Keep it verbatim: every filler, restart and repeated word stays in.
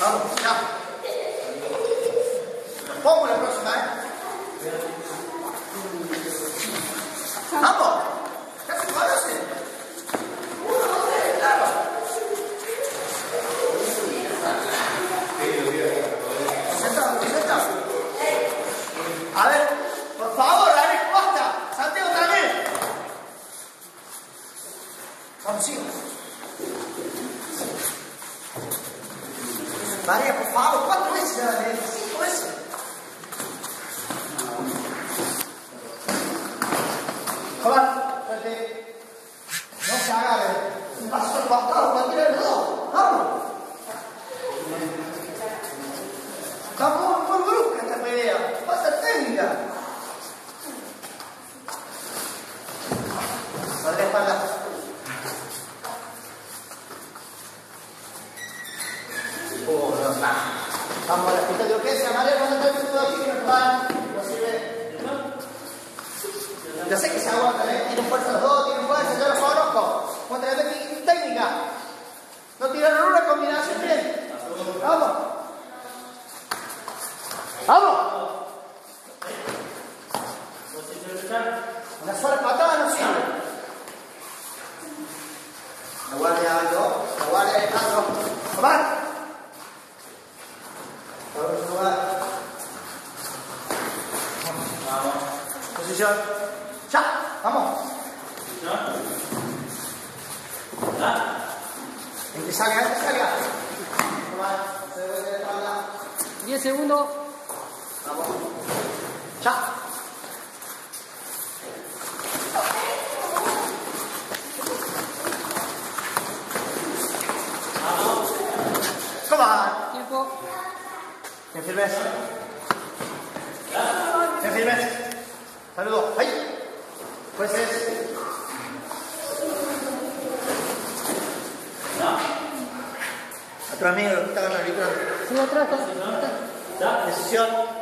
Vamos, ya. Nos pongo la próxima, ¿eh? Vamos. Casi parece. Uno, dos, tres, claro. Concentrado, concentrado. A ver, por favor, la respuesta. Santiago también. Vamos, sigo. María, por favor, cuatro veces, dale, cinco veces. Hola, espérate. No se agarre. Un paso al costado, cualquiera de los dos. Vamos. Está muy, muy brusca esta pelea. Va a ser técnica. Dale la espalda. Oh, no está. Vamos a la pista de urgencia, María, cuando está el minuto aquí, que nos van. No sirve. Yo sé que se aguantan, ¿eh? Tienen fuerza los dos, tienen fuerza, yo los conozco. Contra la técnica. No tiraron una combinación bien. Vamos. ¡Vamos! Una sola patada no sirve. La guardia algo. La guardia Alejandro. ¡Vamos! Vamos. Posición. ¡Ya! ¡Vamos! ¿Ya? En que salga, en que salga. Se devuelve de espalda. diez segundos. Vamos. ¡Ya! Come on. Tiempo. ¿Quién firmes? ¿Quién firmes? Saludos. ¡Ahí! Jueces. Otro amigo que está ganando el micrófono. Sí, atrás. Decisión.